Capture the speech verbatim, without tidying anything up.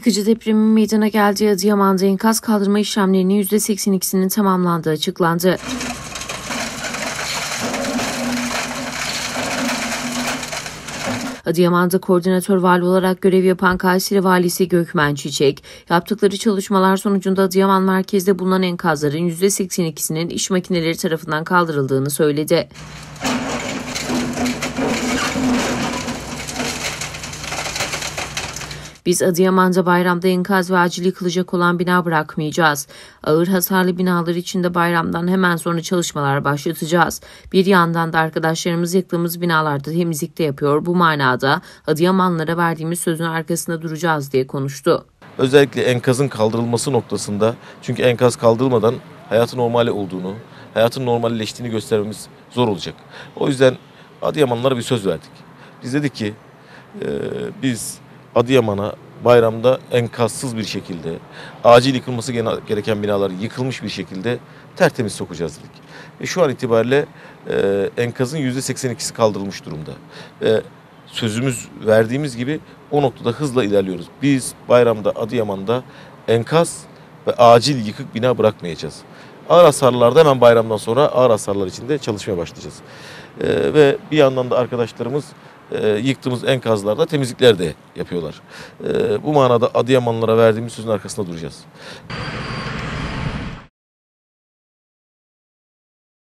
Yıkıcı depremin meydana geldiği Adıyaman'da enkaz kaldırma işlemlerinin yüzde seksen ikisinin tamamlandığı açıklandı. Adıyaman'da koordinatör vali olarak görev yapan Kayseri Valisi Gökmen Çiçek, yaptıkları çalışmalar sonucunda Adıyaman merkezde bulunan enkazların yüzde seksen ikisinin iş makineleri tarafından kaldırıldığını söyledi. Biz Adıyaman'da bayramda enkaz ve acil yıkılacak olan bina bırakmayacağız. Ağır hasarlı binalar için de bayramdan hemen sonra çalışmalar başlatacağız. Bir yandan da arkadaşlarımız yıktığımız binalarda temizlikte yapıyor. Bu manada Adıyamanlılara verdiğimiz sözün arkasında duracağız diye konuştu. Özellikle enkazın kaldırılması noktasında, çünkü enkaz kaldırılmadan hayatın normali olduğunu, hayatın normalleştiğini göstermemiz zor olacak. O yüzden Adıyamanlılara bir söz verdik. Biz dedik ki e, biz Adıyaman'a bayramda enkazsız bir şekilde, acil yıkılması gereken binaları yıkılmış bir şekilde tertemiz sokacağız dedik. Ve şu an itibariyle e, enkazın yüzde seksen ikisi kaldırılmış durumda. Ve sözümüz verdiğimiz gibi o noktada hızla ilerliyoruz. Biz bayramda Adıyaman'da enkaz ve acil yıkık bina bırakmayacağız. Ağır hasarlarda hemen bayramdan sonra ağır hasarlar için de çalışmaya başlayacağız. E, ve bir yandan da arkadaşlarımız E, yıktığımız enkazlarda temizlikler de yapıyorlar. E, bu manada Adıyamanlılara verdiğimiz sözün arkasında duracağız.